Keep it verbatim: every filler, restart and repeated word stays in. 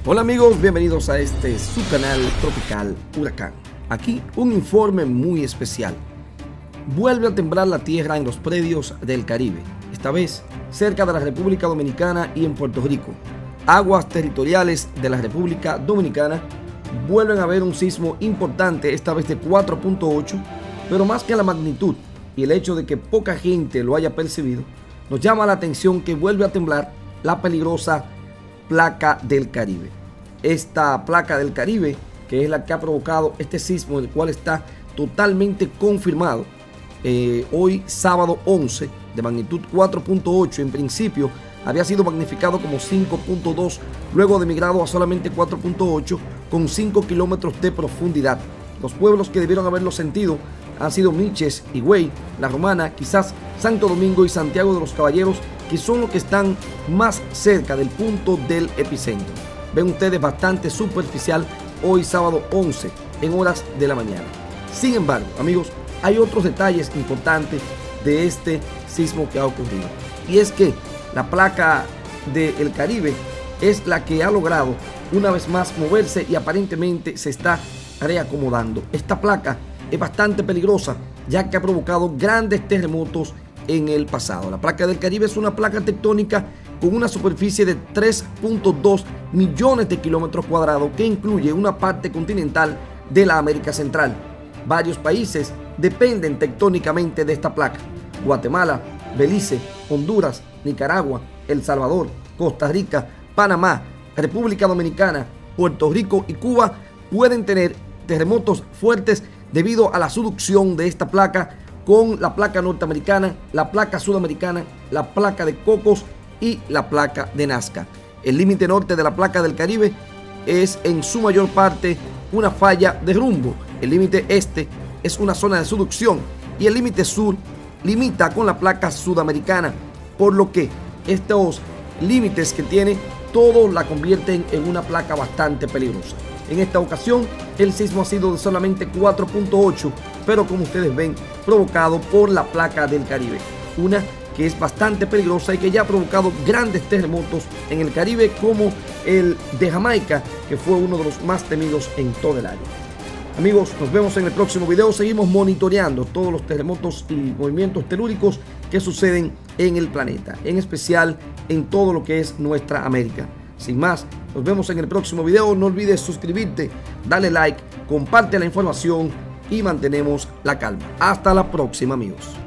Hola amigos, bienvenidos a este su canal Tropical Huracán. Aquí un informe muy especial. Vuelve a temblar la tierra en los predios del Caribe, esta vez cerca de la República Dominicana y en Puerto Rico. Aguas territoriales de la República Dominicana vuelven a ver un sismo importante, esta vez de cuatro punto ocho, pero más que la magnitud y el hecho de que poca gente lo haya percibido, nos llama la atención que vuelve a temblar la peligrosa placa del Caribe. Esta placa del Caribe, que es la que ha provocado este sismo, el cual está totalmente confirmado eh, hoy sábado once, de magnitud cuatro punto ocho. En principio había sido magnificado como cinco punto dos, luego de migrado a solamente cuatro punto ocho con cinco kilómetros de profundidad. Los pueblos que debieron haberlo sentido han sido Miches, Higüey, La Romana, quizás Santo Domingo y Santiago de los Caballeros, que son los que están más cerca del punto del epicentro. Ven ustedes bastante superficial hoy sábado once en horas de la mañana. Sin embargo, amigos, hay otros detalles importantes de este sismo que ha ocurrido. Y es que la placa del Caribe es la que ha logrado una vez más moverse y aparentemente se está reacomodando. Esta placa es bastante peligrosa, ya que ha provocado grandes terremotos en el pasado. La placa del Caribe es una placa tectónica con una superficie de tres punto dos millones de kilómetros cuadrados, que incluye una parte continental de la América Central. Varios países dependen tectónicamente de esta placa: Guatemala, Belice, Honduras, Nicaragua, El Salvador, Costa Rica, Panamá, República Dominicana, Puerto Rico y Cuba pueden tener terremotos fuertes debido a la subducción de esta placa con la placa norteamericana, la placa sudamericana, la placa de Cocos y la placa de Nazca. El límite norte de la placa del Caribe es en su mayor parte una falla de rumbo. El límite este es una zona de subducción y el límite sur limita con la placa sudamericana, por lo que estos límites que tiene todos la convierten en una placa bastante peligrosa. En esta ocasión el sismo ha sido de solamente cuatro punto ocho, pero como ustedes ven, provocado por la placa del Caribe, una que es bastante peligrosa y que ya ha provocado grandes terremotos en el Caribe, como el de Jamaica, que fue uno de los más temidos en todo el año. Amigos, nos vemos en el próximo video. Seguimos monitoreando todos los terremotos y movimientos telúricos que suceden en el planeta, en especial en todo lo que es nuestra América. Sin más, nos vemos en el próximo video. No olvides suscribirte, darle like, comparte la información y mantenemos la calma. Hasta la próxima, amigos.